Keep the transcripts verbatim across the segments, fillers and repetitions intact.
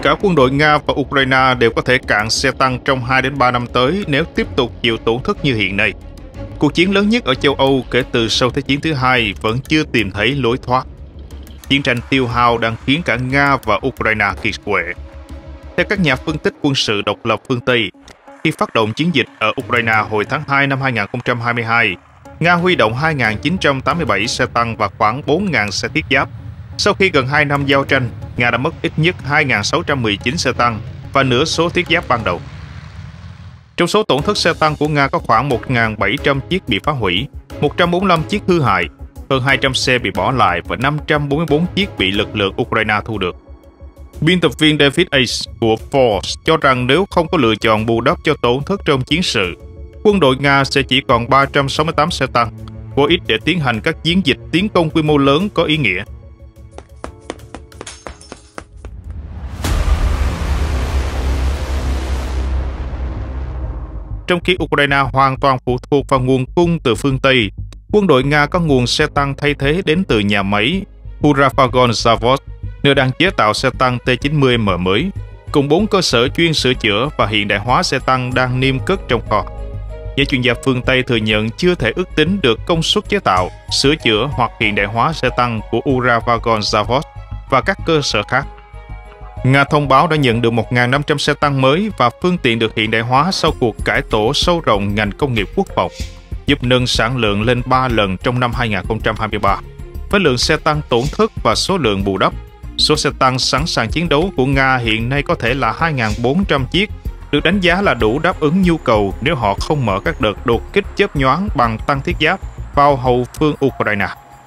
cả quân đội Nga và Ukraine đều có thể cạn xe tăng trong hai đến ba năm tới nếu tiếp tục chịu tổn thất như hiện nay. Cuộc chiến lớn nhất ở châu Âu kể từ sau Thế chiến thứ hai vẫn chưa tìm thấy lối thoát. Chiến tranh tiêu hao đang khiến cả Nga và Ukraine kiệt quệ. Theo các nhà phân tích quân sự độc lập phương Tây, khi phát động chiến dịch ở Ukraine hồi tháng hai năm hai nghìn không trăm hai mươi hai, Nga huy động hai nghìn chín trăm tám mươi bảy xe tăng và khoảng bốn nghìn xe thiết giáp. Sau khi gần hai năm giao tranh, Nga đã mất ít nhất hai nghìn sáu trăm mười chín xe tăng và nửa số thiết giáp ban đầu. Trong số tổn thất xe tăng của Nga có khoảng một nghìn bảy trăm chiếc bị phá hủy, một trăm bốn mươi lăm chiếc hư hại, hơn hai trăm xe bị bỏ lại và năm trăm bốn mươi tư chiếc bị lực lượng Ukraine thu được. Biên tập viên David Ace của Forbes cho rằng nếu không có lựa chọn bù đắp cho tổn thất trong chiến sự, quân đội Nga sẽ chỉ còn ba trăm sáu mươi tám xe tăng, quá ít để tiến hành các chiến dịch tiến công quy mô lớn có ý nghĩa. Trong khi Ukraine hoàn toàn phụ thuộc vào nguồn cung từ phương Tây, quân đội Nga có nguồn xe tăng thay thế đến từ nhà máy Uravagon Zavod, nơi đang chế tạo xe tăng T chín mươi M mới, cùng bốn cơ sở chuyên sửa chữa và hiện đại hóa xe tăng đang niêm cất trong kho. Giới chuyên gia phương Tây thừa nhận chưa thể ước tính được công suất chế tạo, sửa chữa hoặc hiện đại hóa xe tăng của Uravagon Zavod và các cơ sở khác. Nga thông báo đã nhận được một nghìn năm trăm xe tăng mới và phương tiện được hiện đại hóa sau cuộc cải tổ sâu rộng ngành công nghiệp quốc phòng, giúp nâng sản lượng lên ba lần trong năm hai nghìn không trăm hai mươi ba. Với lượng xe tăng tổn thất và số lượng bù đắp, số xe tăng sẵn sàng chiến đấu của Nga hiện nay có thể là hai nghìn bốn trăm chiếc, được đánh giá là đủ đáp ứng nhu cầu nếu họ không mở các đợt đột kích chớp nhoáng bằng tăng thiết giáp vào hậu phương Ukraine.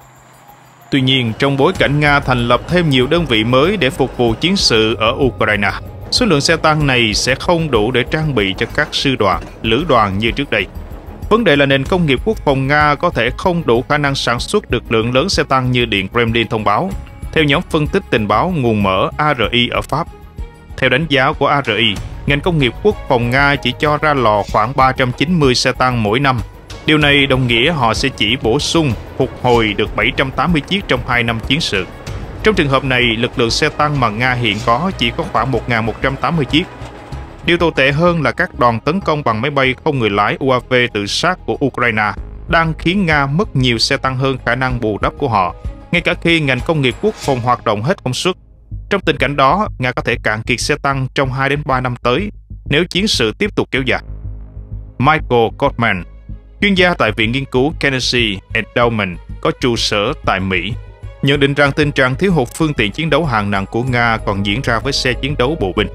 Tuy nhiên, trong bối cảnh Nga thành lập thêm nhiều đơn vị mới để phục vụ chiến sự ở Ukraine, số lượng xe tăng này sẽ không đủ để trang bị cho các sư đoàn, lữ đoàn như trước đây. Vấn đề là nền công nghiệp quốc phòng Nga có thể không đủ khả năng sản xuất được lượng lớn xe tăng như Điện Kremlin thông báo, theo nhóm phân tích tình báo nguồn mở A R I ở Pháp. Theo đánh giá của A R I, ngành công nghiệp quốc phòng Nga chỉ cho ra lò khoảng ba trăm chín mươi xe tăng mỗi năm. Điều này đồng nghĩa họ sẽ chỉ bổ sung, phục hồi được bảy trăm tám mươi chiếc trong hai năm chiến sự. Trong trường hợp này, lực lượng xe tăng mà Nga hiện có chỉ có khoảng một nghìn một trăm tám mươi chiếc. Điều tồi tệ hơn là các đòn tấn công bằng máy bay không người lái U A V tự sát của Ukraine đang khiến Nga mất nhiều xe tăng hơn khả năng bù đắp của họ, ngay cả khi ngành công nghiệp quốc phòng hoạt động hết công suất. Trong tình cảnh đó, Nga có thể cạn kiệt xe tăng trong hai đến ba năm tới nếu chiến sự tiếp tục kéo dài. Michael Gottman, chuyên gia tại Viện Nghiên cứu Kennedy Endowment có trụ sở tại Mỹ, nhận định rằng tình trạng thiếu hụt phương tiện chiến đấu hạng nặng của Nga còn diễn ra với xe chiến đấu bộ binh.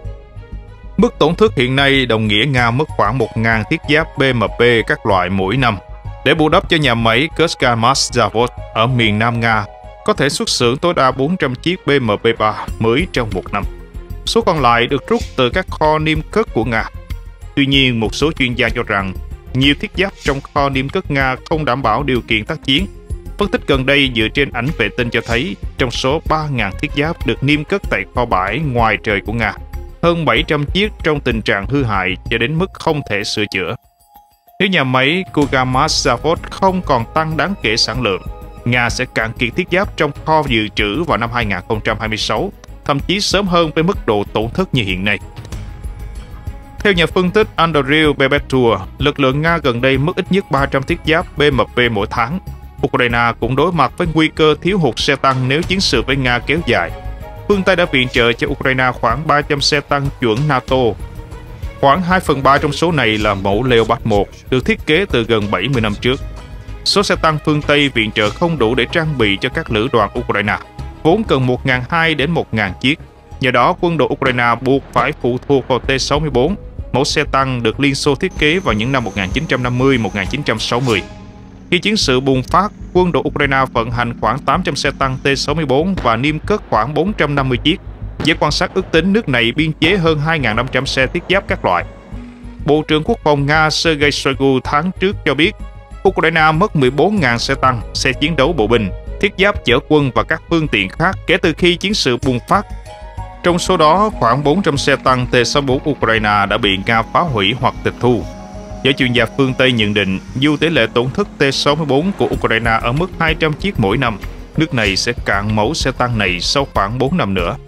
Mức tổn thất hiện nay đồng nghĩa Nga mất khoảng một nghìn thiết giáp B M P các loại mỗi năm. Để bù đắp cho nhà máy Kursk-Zavod ở miền Nam Nga, có thể xuất xưởng tối đa bốn trăm chiếc B M P ba mới trong một năm. Số còn lại được rút từ các kho niêm cất của Nga. Tuy nhiên, một số chuyên gia cho rằng nhiều thiết giáp trong kho niêm cất Nga không đảm bảo điều kiện tác chiến. Phân tích gần đây dựa trên ảnh vệ tinh cho thấy, trong số ba nghìn thiết giáp được niêm cất tại kho bãi ngoài trời của Nga, hơn bảy trăm chiếc trong tình trạng hư hại cho đến mức không thể sửa chữa. Nếu nhà máy Kursk-Zavod không còn tăng đáng kể sản lượng, Nga sẽ cạn kiệt thiết giáp trong kho dự trữ vào năm hai nghìn không trăm hai mươi sáu, thậm chí sớm hơn với mức độ tổn thất như hiện nay. Theo nhà phân tích Andriy Bebetur, lực lượng Nga gần đây mất ít nhất ba trăm thiết giáp B M P mỗi tháng. Ukraine cũng đối mặt với nguy cơ thiếu hụt xe tăng nếu chiến sự với Nga kéo dài. Phương Tây đã viện trợ cho Ukraine khoảng ba trăm xe tăng chuẩn NATO. Khoảng hai phần ba trong số này là mẫu Leopard một, được thiết kế từ gần bảy mươi năm trước. Số xe tăng phương Tây viện trợ không đủ để trang bị cho các lữ đoàn Ukraine, vốn cần một nghìn hai trăm đến một nghìn chiếc. Nhờ đó, quân đội Ukraine buộc phải phụ thuộc vào T sáu mươi bốn, mẫu xe tăng được Liên Xô thiết kế vào những năm một nghìn chín trăm năm mươi đến một nghìn chín trăm sáu mươi. Khi chiến sự bùng phát, quân đội Ukraine vận hành khoảng tám trăm xe tăng T sáu mươi bốn và niêm cất khoảng bốn trăm năm mươi chiếc. Giới quan sát ước tính nước này biên chế hơn hai nghìn năm trăm xe thiết giáp các loại. Bộ trưởng Quốc phòng Nga Sergei Shoigu tháng trước cho biết, Ukraine mất mười bốn nghìn xe tăng, xe chiến đấu bộ binh, thiết giáp chở quân và các phương tiện khác kể từ khi chiến sự bùng phát. Trong số đó, khoảng bốn trăm xe tăng T sáu mươi bốn Ukraine đã bị Nga phá hủy hoặc tịch thu. Giới chuyên gia phương Tây nhận định, dù tỷ lệ tổn thất T sáu mươi bốn của Ukraine ở mức hai trăm chiếc mỗi năm, nước này sẽ cạn mẫu xe tăng này sau khoảng bốn năm nữa.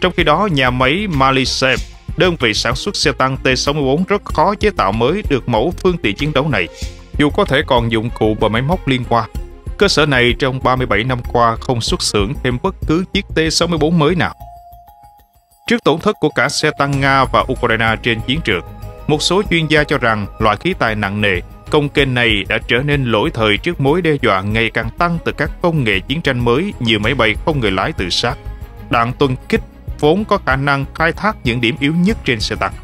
Trong khi đó, nhà máy Malisev, đơn vị sản xuất xe tăng T sáu mươi bốn rất khó chế tạo mới được mẫu phương tiện chiến đấu này, dù có thể còn dụng cụ và máy móc liên quan. Cơ sở này trong ba mươi bảy năm qua không xuất xưởng thêm bất cứ chiếc T sáu mươi bốn mới nào. Trước tổn thất của cả xe tăng Nga và Ukraine trên chiến trường, một số chuyên gia cho rằng loại khí tài nặng nề, công kênh này đã trở nên lỗi thời trước mối đe dọa ngày càng tăng từ các công nghệ chiến tranh mới như máy bay không người lái tự sát, đạn tuần kích vốn có khả năng khai thác những điểm yếu nhất trên xe tăng.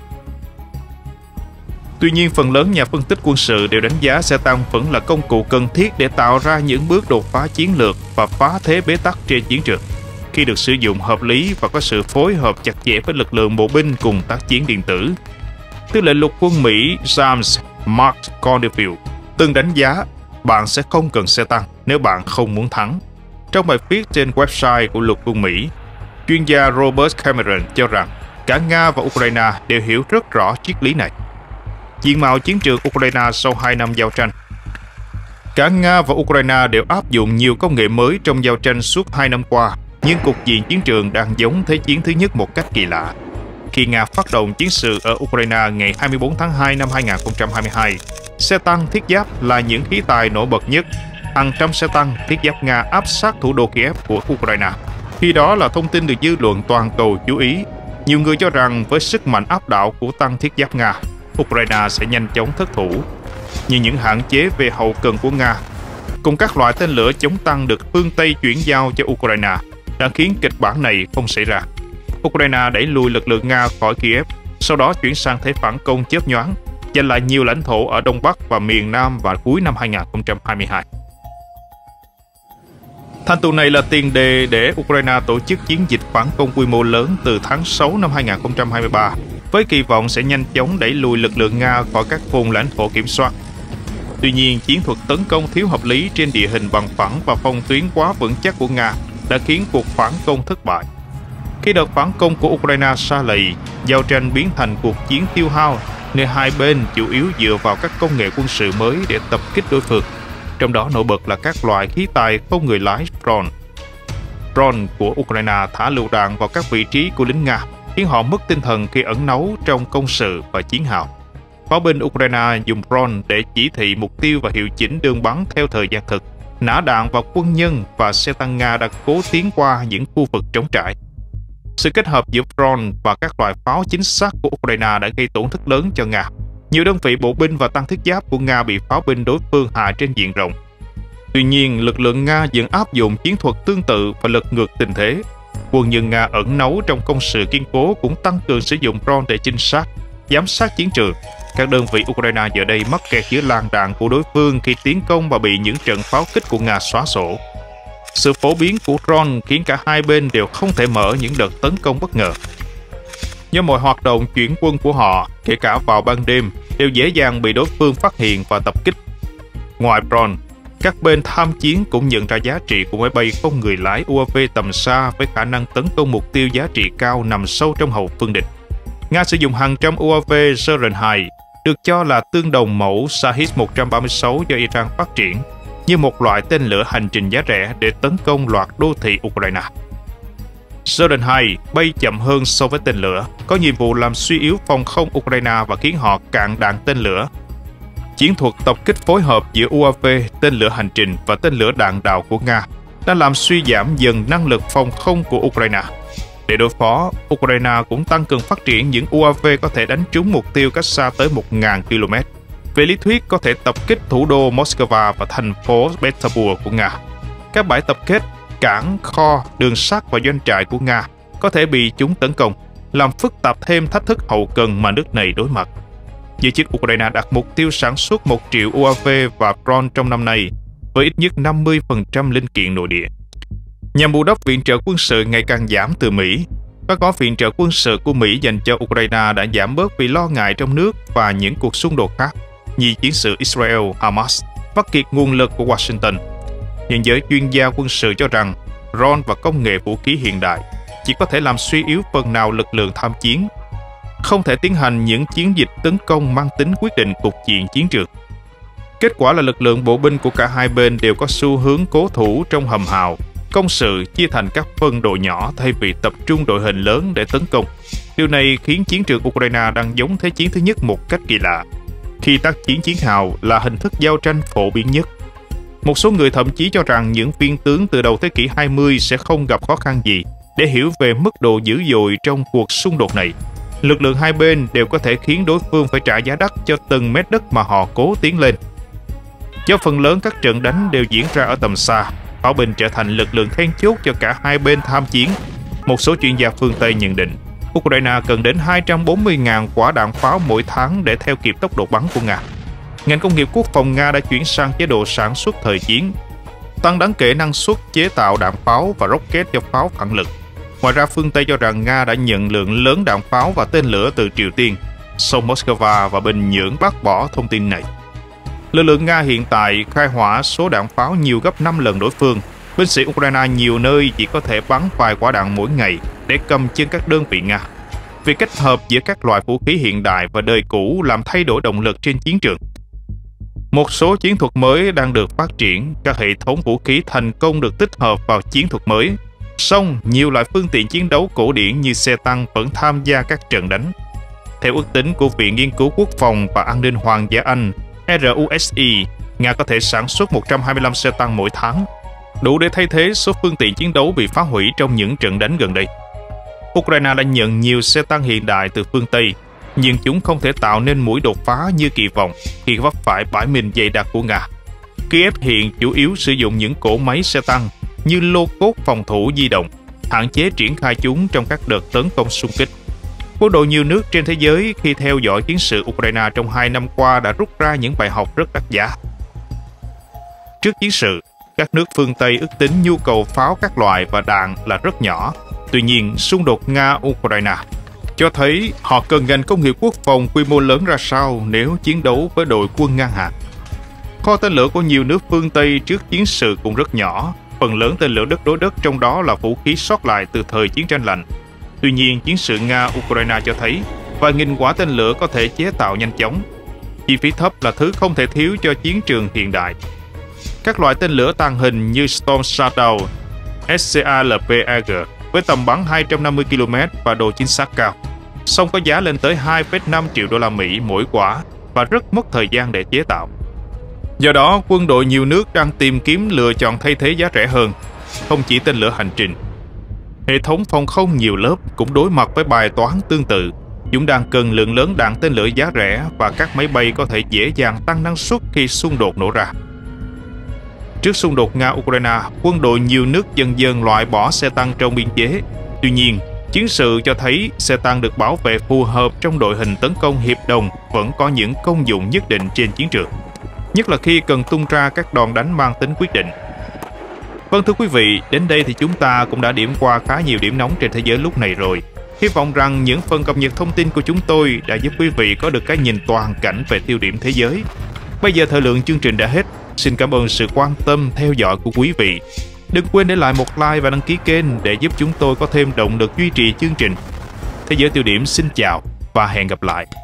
Tuy nhiên, phần lớn nhà phân tích quân sự đều đánh giá xe tăng vẫn là công cụ cần thiết để tạo ra những bước đột phá chiến lược và phá thế bế tắc trên chiến trường, khi được sử dụng hợp lý và có sự phối hợp chặt chẽ với lực lượng bộ binh cùng tác chiến điện tử. Tư lệnh lục quân Mỹ James Mark Conderfield từng đánh giá bạn sẽ không cần xe tăng nếu bạn không muốn thắng. Trong bài viết trên website của lục quân Mỹ, chuyên gia Robert Cameron cho rằng cả Nga và Ukraine đều hiểu rất rõ triết lý này. Diện mạo chiến trường Ukraine sau hai năm giao tranh. Cả Nga và Ukraine đều áp dụng nhiều công nghệ mới trong giao tranh suốt hai năm qua, nhưng cục diện chiến trường đang giống Thế chiến thứ nhất một cách kỳ lạ. Khi Nga phát động chiến sự ở Ukraine ngày hai mươi tư tháng hai năm hai nghìn không trăm hai mươi hai, xe tăng thiết giáp là những khí tài nổi bật nhất. Hàng trăm xe tăng thiết giáp Nga áp sát thủ đô Kiev của Ukraine. Khi đó là thông tin được dư luận toàn cầu chú ý. Nhiều người cho rằng với sức mạnh áp đảo của tăng thiết giáp Nga, Ukraine sẽ nhanh chóng thất thủ. Nhưng những hạn chế về hậu cần của Nga, cùng các loại tên lửa chống tăng được phương Tây chuyển giao cho Ukraine, đã khiến kịch bản này không xảy ra. Ukraine đẩy lùi lực lượng Nga khỏi Kiev, sau đó chuyển sang thế phản công chớp nhoáng, giành lại nhiều lãnh thổ ở Đông Bắc và miền Nam vào cuối năm hai nghìn không trăm hai mươi hai. Thành tựu này là tiền đề để Ukraine tổ chức chiến dịch phản công quy mô lớn từ tháng sáu năm hai nghìn không trăm hai mươi ba, với kỳ vọng sẽ nhanh chóng đẩy lùi lực lượng Nga khỏi các vùng lãnh thổ kiểm soát. Tuy nhiên, chiến thuật tấn công thiếu hợp lý trên địa hình bằng phẳng và phòng tuyến quá vững chắc của Nga đã khiến cuộc phản công thất bại. Khi đợt phản công của Ukraine sa lầy, giao tranh biến thành cuộc chiến tiêu hao, nơi hai bên chủ yếu dựa vào các công nghệ quân sự mới để tập kích đối phương. Trong đó nổi bật là các loại khí tài không người lái drone. Drone của Ukraine thả lựu đạn vào các vị trí của lính Nga, khiến họ mất tinh thần khi ẩn náu trong công sự và chiến hào. Pháo binh Ukraine dùng drone để chỉ thị mục tiêu và hiệu chỉnh đường bắn theo thời gian thực, nã đạn vào quân nhân và xe tăng Nga đã cố tiến qua những khu vực trống trải. Sự kết hợp giữa drone và các loại pháo chính xác của Ukraine đã gây tổn thất lớn cho Nga. Nhiều đơn vị bộ binh và tăng thiết giáp của Nga bị pháo binh đối phương hạ trên diện rộng. Tuy nhiên, lực lượng Nga vẫn áp dụng chiến thuật tương tự và lật ngược tình thế. Quân nhân Nga ẩn náu trong công sự kiên cố cũng tăng cường sử dụng drone để trinh sát, giám sát chiến trường. Các đơn vị Ukraine giờ đây mắc kẹt giữa làn đạn của đối phương khi tiến công và bị những trận pháo kích của Nga xóa sổ. Sự phổ biến của drone khiến cả hai bên đều không thể mở những đợt tấn công bất ngờ. Do mọi hoạt động chuyển quân của họ, kể cả vào ban đêm, đều dễ dàng bị đối phương phát hiện và tập kích. Ngoài drone, các bên tham chiến cũng nhận ra giá trị của máy bay không người lái u a vê tầm xa với khả năng tấn công mục tiêu giá trị cao nằm sâu trong hậu phương địch. Nga sử dụng hàng trăm u a vê Soren hai, được cho là tương đồng mẫu Shahid một trăm ba mươi sáu do Iran phát triển, như một loại tên lửa hành trình giá rẻ để tấn công loạt đô thị Ukraine. Soren hai bay chậm hơn so với tên lửa, có nhiệm vụ làm suy yếu phòng không Ukraine và khiến họ cạn đạn tên lửa. Chiến thuật tập kích phối hợp giữa u a vê, tên lửa hành trình và tên lửa đạn đạo của Nga đã làm suy giảm dần năng lực phòng không của Ukraine. Để đối phó, Ukraine cũng tăng cường phát triển những u a vê có thể đánh trúng mục tiêu cách xa tới một nghìn ki lô mét. Về lý thuyết có thể tập kích thủ đô Moscow và thành phố Petersburg của Nga. Các bãi tập kết, cảng, kho, đường sắt và doanh trại của Nga có thể bị chúng tấn công, làm phức tạp thêm thách thức hậu cần mà nước này đối mặt. Giới chức Ukraine đặt mục tiêu sản xuất một triệu u a vê và drone trong năm nay, với ít nhất năm mươi phần trăm linh kiện nội địa. Nhằm bù đắp viện trợ quân sự ngày càng giảm từ Mỹ, các gói viện trợ quân sự của Mỹ dành cho Ukraine đã giảm bớt vì lo ngại trong nước và những cuộc xung đột khác, như chiến sự Israel-Hamas, vắt kiệt nguồn lực của Washington. Nhưng giới chuyên gia quân sự cho rằng drone và công nghệ vũ khí hiện đại chỉ có thể làm suy yếu phần nào lực lượng tham chiến, không thể tiến hành những chiến dịch tấn công mang tính quyết định cục diện chiến trường. Kết quả là lực lượng bộ binh của cả hai bên đều có xu hướng cố thủ trong hầm hào, công sự chia thành các phân đội nhỏ thay vì tập trung đội hình lớn để tấn công. Điều này khiến chiến trường Ukraine đang giống Thế chiến thứ nhất một cách kỳ lạ, khi tác chiến chiến hào là hình thức giao tranh phổ biến nhất. Một số người thậm chí cho rằng những viên tướng từ đầu thế kỷ hai mươi sẽ không gặp khó khăn gì để hiểu về mức độ dữ dội trong cuộc xung đột này. Lực lượng hai bên đều có thể khiến đối phương phải trả giá đắt cho từng mét đất mà họ cố tiến lên. Do phần lớn các trận đánh đều diễn ra ở tầm xa, pháo binh trở thành lực lượng then chốt cho cả hai bên tham chiến. Một số chuyên gia phương Tây nhận định, Ukraine cần đến hai trăm bốn mươi nghìn quả đạn pháo mỗi tháng để theo kịp tốc độ bắn của Nga. Ngành công nghiệp quốc phòng Nga đã chuyển sang chế độ sản xuất thời chiến, tăng đáng kể năng suất chế tạo đạn pháo và rocket cho pháo phản lực. Ngoài ra, phương Tây cho rằng Nga đã nhận lượng lớn đạn pháo và tên lửa từ Triều Tiên, song Moscow và Bình Nhưỡng bác bỏ thông tin này. Lực lượng Nga hiện tại khai hỏa số đạn pháo nhiều gấp năm lần đối phương. Binh sĩ Ukraine nhiều nơi chỉ có thể bắn vài quả đạn mỗi ngày để cầm chân các đơn vị Nga. Việc kết hợp giữa các loại vũ khí hiện đại và đời cũ làm thay đổi động lực trên chiến trường. Một số chiến thuật mới đang được phát triển, các hệ thống vũ khí thành công được tích hợp vào chiến thuật mới. Song, nhiều loại phương tiện chiến đấu cổ điển như xe tăng vẫn tham gia các trận đánh. Theo ước tính của Viện Nghiên cứu Quốc phòng và An ninh Hoàng gia Anh, R U S I, Nga có thể sản xuất một trăm hai mươi lăm xe tăng mỗi tháng, đủ để thay thế số phương tiện chiến đấu bị phá hủy trong những trận đánh gần đây. Ukraine đã nhận nhiều xe tăng hiện đại từ phương Tây, nhưng chúng không thể tạo nên mũi đột phá như kỳ vọng khi vấp phải bãi mìn dày đặc của Nga. Kiev hiện chủ yếu sử dụng những cỗ máy xe tăng như lô cốt phòng thủ di động, hạn chế triển khai chúng trong các đợt tấn công xung kích. Quân đội nhiều nước trên thế giới khi theo dõi chiến sự Ukraine trong hai năm qua đã rút ra những bài học rất đắt giá. Trước chiến sự, các nước phương Tây ước tính nhu cầu pháo các loại và đạn là rất nhỏ. Tuy nhiên, xung đột Nga-Ukraine cho thấy họ cần ngành công nghiệp quốc phòng quy mô lớn ra sao nếu chiến đấu với đội quân ngang hàng. Kho tên lửa của nhiều nước phương Tây trước chiến sự cũng rất nhỏ, phần lớn tên lửa đất đối đất trong đó là vũ khí sót lại từ thời chiến tranh lạnh. Tuy nhiên, chiến sự Nga-Ukraine cho thấy vài nghìn quả tên lửa có thể chế tạo nhanh chóng. Chi phí thấp là thứ không thể thiếu cho chiến trường hiện đại. Các loại tên lửa tàng hình như Storm Shadow, S C A L P A G với tầm bắn hai trăm năm mươi ki lô mét và độ chính xác cao, song có giá lên tới hai phẩy năm triệu đô la Mỹ mỗi quả và rất mất thời gian để chế tạo. Do đó, quân đội nhiều nước đang tìm kiếm lựa chọn thay thế giá rẻ hơn. Không chỉ tên lửa hành trình, hệ thống phòng không nhiều lớp cũng đối mặt với bài toán tương tự. Chúng đang cần lượng lớn đạn tên lửa giá rẻ và các máy bay có thể dễ dàng tăng năng suất khi xung đột nổ ra. Trước xung đột Nga-Ukraine, quân đội nhiều nước dần dần loại bỏ xe tăng trong biên chế. Tuy nhiên, chiến sự cho thấy xe tăng được bảo vệ phù hợp trong đội hình tấn công hiệp đồng vẫn có những công dụng nhất định trên chiến trường, nhất là khi cần tung ra các đòn đánh mang tính quyết định. Vâng, thưa quý vị, đến đây thì chúng ta cũng đã điểm qua khá nhiều điểm nóng trên thế giới lúc này rồi. Hy vọng rằng những phần cập nhật thông tin của chúng tôi đã giúp quý vị có được cái nhìn toàn cảnh về tiêu điểm thế giới. Bây giờ thời lượng chương trình đã hết. Xin cảm ơn sự quan tâm theo dõi của quý vị. Đừng quên để lại một like và đăng ký kênh để giúp chúng tôi có thêm động lực duy trì chương trình. Thế giới tiêu điểm xin chào và hẹn gặp lại.